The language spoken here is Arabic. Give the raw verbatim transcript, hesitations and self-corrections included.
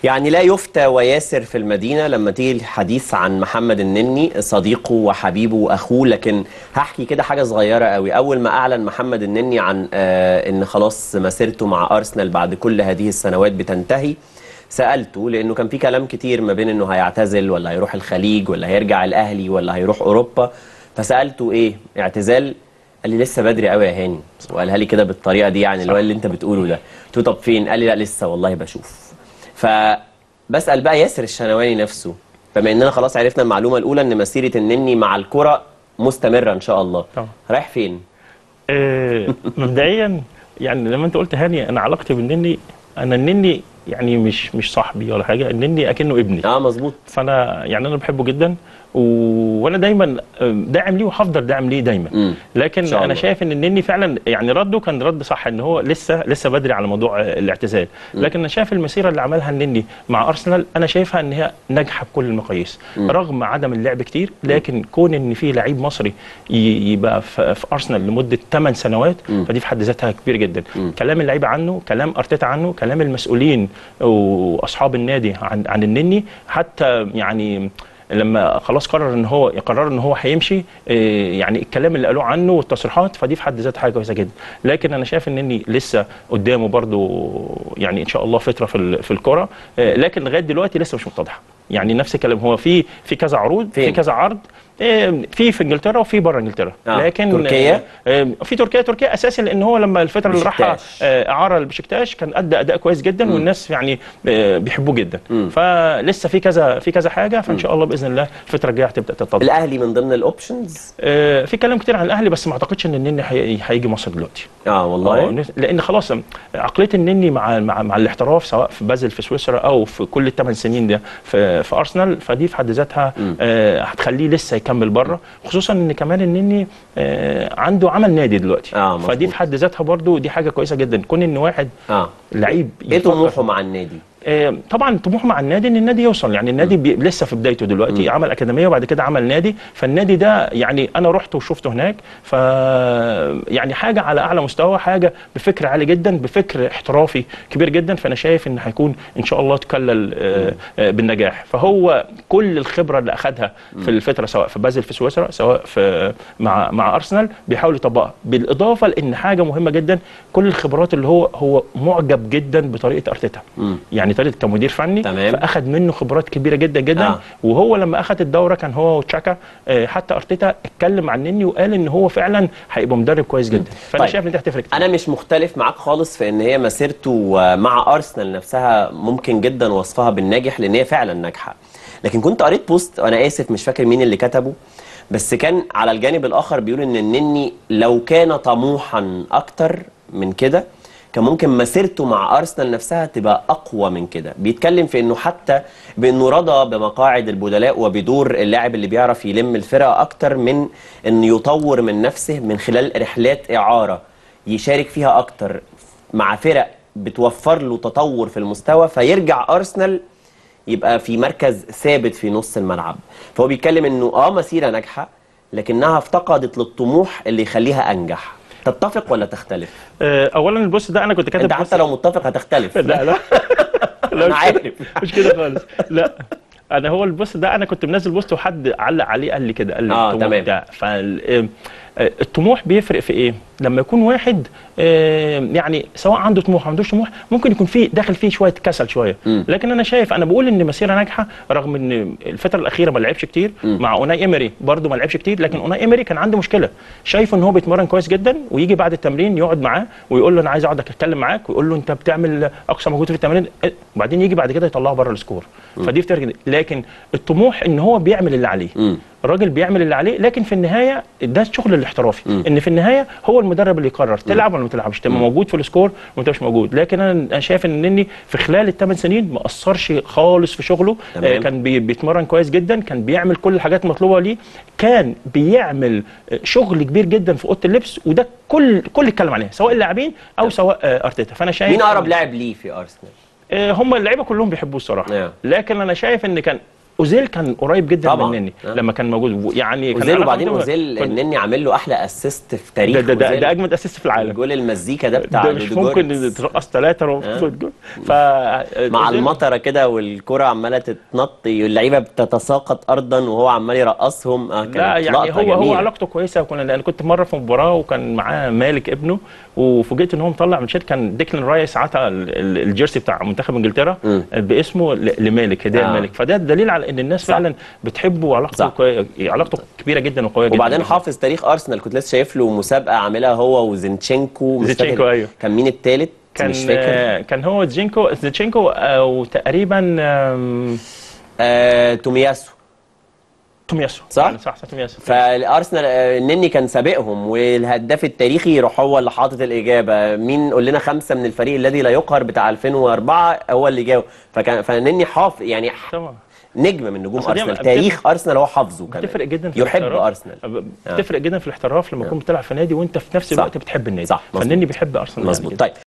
يعني لا يفتى وياسر في المدينة لما تيجي الحديث عن محمد النني صديقه وحبيبه وأخوه. لكن هحكي كده حاجة صغيرة قوي. أول ما أعلن محمد النني عن آه إن خلاص مسيرته مع أرسنال بعد كل هذه السنوات بتنتهي، سألته لأنه كان في كلام كتير ما بين إنه هيعتزل ولا هيروح الخليج ولا هيرجع الأهلي ولا هيروح أوروبا. فسألته إيه اعتزال؟ قال لي لسه بدري قوي يا هاني، وقالها لي كده بالطريقة دي، يعني اللي هو اللي أنت بتقوله ده. قلت له طب فين؟ قال لي لا لسه والله بشوف. فبسأل بقى ياسر الشنواني نفسه، بما اننا خلاص عرفنا المعلومه الاولى ان مسيره النني مع الكره مستمره ان شاء الله، طبعا رايح فين؟ آه مبدئيا يعني لما انت قلت هاني، انا علاقتي بالنني، انا النني يعني مش مش صاحبي ولا حاجه، النني اكنه ابني. اه مظبوط. فانا يعني انا بحبه جدا، وانا دايما داعم ليه وهفضل داعم ليه دايما. مم. لكن انا شايف ان النني فعلا يعني رده كان رد صح، ان هو لسه لسه بدري على موضوع الاعتزال. مم. لكن انا شايف المسيره اللي عملها النني مع ارسنال انا شايفها ان هي ناجحه بكل المقاييس. مم. رغم عدم اللعب كتير، لكن مم. كون ان في لعيب مصري يبقى في ارسنال لمده ثمان سنوات، مم. فدي في حد ذاتها كبير جدا. مم. كلام اللعيبه عنه، كلام ارتيتا عنه، كلام المسؤولين واصحاب النادي عن عن النني، حتى يعني لما خلاص قرر ان هو يقرر ان هو هيمشي، يعني الكلام اللي قالوه عنه والتصريحات، فدي في حد ذاتها حاجه كويسه جدا. لكن انا شايف ان لسه قدامه برضو يعني ان شاء الله فتره في في الكوره، لكن لغايه دلوقتي لسه مش متضحه. يعني نفس الكلام، هو في في كذا عروض، في كذا عرض، في في انجلترا وفي بره انجلترا. آه. لكن تركيا في تركيا تركيا اساسي، لان هو لما الفتره اللي راحها اعاره لبشكتاش كان ادى اداء كويس جدا. م. والناس يعني بيحبوه جدا. م. فلسه في كذا في كذا حاجه، فان شاء الله باذن الله الفتره الجايه هتبدا تتطور. الاهلي من ضمن الاوبشنز؟ في كلام كتير عن الاهلي، بس ما اعتقدش ان النني هيجي مصر دلوقتي. اه والله، لان خلاص عقليه النني مع مع, مع الاحتراف، سواء في بازل في سويسرا او في كل الثمان سنين ده في, في ارسنال، فدي في حد ذاتها آه هتخليه لسه يكمل بره، خصوصا ان كمان النني آه عنده عمل نادي دلوقتي. آه فدي في حد ذاتها برضو دي حاجه كويسه جدا، كون ان واحد آه. لعيب ايه طموحه مع النادي؟ آه طبعا طموحه مع النادي ان النادي يوصل، يعني النادي بي لسه في بدايته دلوقتي. م. عمل اكاديميه وبعد كده عمل نادي، فالنادي ده يعني انا رحت وشفته هناك، ف يعني حاجه على اعلى مستوى، حاجه بفكر عالي جدا، بفكر احترافي كبير جدا. فانا شايف ان هيكون ان شاء الله تكلل آه آه بالنجاح. فهو كل الخبره اللي اخذها في الفتره، سواء في بازل في سويسرا، سواء في مع مع ارسنال، بيحاول يطبقها. بالاضافه لان حاجه مهمه جدا، كل الخبرات اللي هو هو معجب جدا بطريقه ارتيتا، يعني طريقه كمدير فني. تمام. فاخذ منه خبرات كبيره جدا جدا. آه. وهو لما اخذ الدوره كان هو وتشاكا، حتى ارتيتا اتكلم عن النني وقال ان هو فعلا هيبقى مدرب كويس جدا. فانا طيب. شايف ان دي هتفرق كتير. انا مش مختلف معاك خالص في ان هي مسيرته مع ارسنال نفسها ممكن جدا وصفها بالناجح، لان هي فعلا ناجحه. لكن كنت قريت بوست، وانا اسف مش فاكر مين اللي كتبه، بس كان على الجانب الاخر بيقول ان النني لو كان طموحا اكتر من كده كان ممكن مسيرته مع ارسنال نفسها تبقى اقوى من كده. بيتكلم في انه حتى بانه رضى بمقاعد البدلاء وبدور اللاعب اللي بيعرف يلم الفرقه اكتر من انه يطور من نفسه من خلال رحلات اعاره يشارك فيها اكتر مع فرق بتوفر له تطور في المستوى، فيرجع ارسنال يبقى في مركز ثابت في نص الملعب. فهو بيتكلم انه اه مسيره ناجحه لكنها افتقدت للطموح اللي يخليها انجح. تتفق ولا تختلف؟ اولا البوست ده انا كنت كاتب، انت حتى لو متفق هتختلف. لا لا لا انا عارف مش كده خالص. لا انا هو البوست ده انا كنت منزل بوست وحد علق عليه قال لي كده، قال لي اه تمام ده. فالطموح بيفرق في ايه؟ لما يكون واحد يعني سواء عنده طموح ما عندوش طموح، ممكن يكون فيه داخل فيه شويه كسل شويه. م. لكن انا شايف، انا بقول ان مسيره ناجحه رغم ان الفتره الاخيره ما لعبش كتير. م. مع اوناي ايمري برده ما لعبش كتير، لكن اوناي ايمري كان عنده مشكله، شايف ان هو بيتمرن كويس جدا، ويجي بعد التمرين يقعد معاه ويقول له انا عايز اقعد اتكلم معاك، ويقول له انت بتعمل اقصى مجهود في التمرين، وبعدين يجي بعد كده يطلعه بره السكور. م. فدي بترجع. لكن الطموح ان هو بيعمل اللي عليه. م. الراجل بيعمل اللي عليه، لكن في النهايه ده الشغل الاحترافي. م. ان في النهايه هو المدرب اللي يقرر تلعب ولا ما تلعبش، تبقى موجود في السكور وانت مش موجود. لكن انا شايف ان النني في خلال الثمان سنين ما قصرش خالص في شغله. آه كان بي بيتمرن كويس جدا، كان بيعمل كل الحاجات المطلوبه ليه، كان بيعمل شغل كبير جدا في اوضه اللبس، وده كل كل اتكلم عليه سواء اللاعبين او سواء آه ارتيتا. فانا شايف مين اقرب لاعب ليه في ارسنال؟ آه هم اللعيبه كلهم بيحبوه الصراحه. yeah. لكن انا شايف ان كان اوزيل كان قريب جدا طبعا. من نني آه. لما كان موجود يعني كان اوزيل، علاقة وبعدين جداً. اوزيل كان- النني عامل له احلى اسيست في تاريخ ده ده, ده, أوزيل. ده اجمد اسيست في العالم. جول المزيكا ده بتاع ده مش لودو ممكن جورتس. ترقص ثلاثه آه. جول. ف مع أوزيل- المطره كده والكره عماله تتنط، اللعيبه بتتساقط ارضا وهو عمال يرقصهم. اه كانت لا يعني لقطة هو هو جميلة. علاقته كويسه. كنا انا كنت مره في مباراه وكان معاه مالك ابنه، وفوجئت ان هو مطلع من شركه، كان ديكلان رايس عطى ال- ال- الجيرسي بتاع منتخب انجلترا مم. باسمه ل- لمالك، هديه آه. لمالك. فده دليل على ان الناس صح. فعلا بتحبه وعلاقته صح. كوي... علاقته كبيره جدا وقويه جدا. وبعدين حافظ تاريخ ارسنال. كنت لسه شايف له مسابقه عاملها هو وزينشينكو، مش زينشينكو، فاكر أيوه. كان مين التالت، كان مش فاكر. آه، كان هو زينشينكو زينشينكو او تقريبا آم، آه، تومياسو. تومياسو. صح؟ يعني صح صح تومياسو. فالارسنال آه، النني كان سابقهم، والهداف التاريخي يروح هو اللي حاطط الاجابه. مين قول لنا خمسه من الفريق الذي لا يقهر بتاع ألفين وأربعة هو اللي جاوب. فكان فالنني حافظ يعني طبعا نجم من نجوم أصل دي ارسنال. بتفرق- تاريخ ارسنال هو حافظه كمان. بتفرق جدا في يحب الاحتراف. ارسنال. بتفرق جدا في الاحتراف لما تكون بتلعب في نادي وانت في نفس صح. الوقت بتحب النادي. صح، مظبوط. فالنني بيحب ارسنال مظبوط. يعني طيب